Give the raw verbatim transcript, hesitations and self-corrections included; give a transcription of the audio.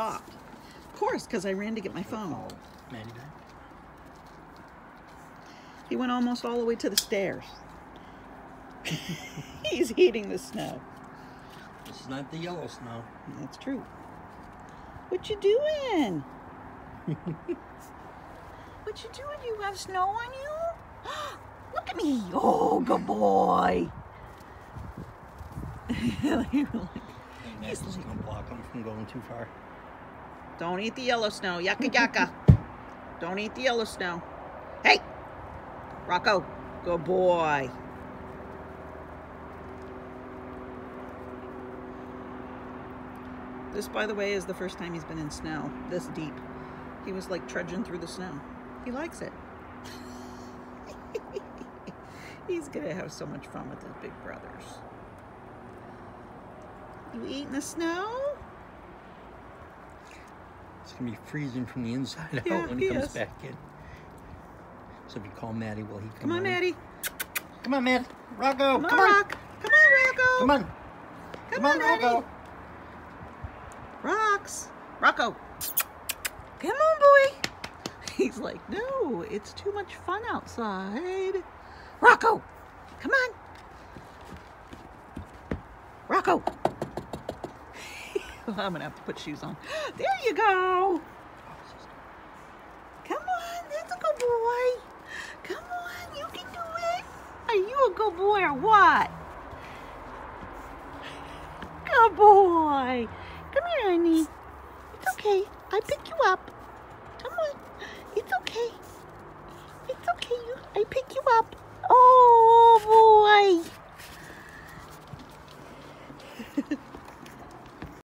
stopped. Of course, because I ran to get my phone. Maddie died. He went almost all the way to the stairs. He's eating the snow. This is not the yellow snow. That's true. What you doing? What you doing? You have snow on you? Look at me. Oh, good boy. He's just gonna block him from going too far. Don't eat the yellow snow. Yucca yucca. Don't eat the yellow snow. Hey! Rocco. Good boy. This, by the way, is the first time he's been in snow this deep. He was like trudging through the snow. He likes it. He's gonna have so much fun with his big brothers. You eating the snow? It's gonna be freezing from the inside Yeah, out when he, he comes is. back in. So if you call Maddie, will he come Come on, in? Maddie. Come on, Matt. Rocco. Come on, Come on. Rock. Come on, Rocco. Come on. Come, Come on, on, Maddie. Rocco. Rocks. Rocco. Come on, boy. He's like, no, it's too much fun outside. Rocco. Come on. Rocco. I'm going to have to put shoes on. There you go. Come on. That's a good boy. Come on. You can do it. Are you a good boy or what? Good boy.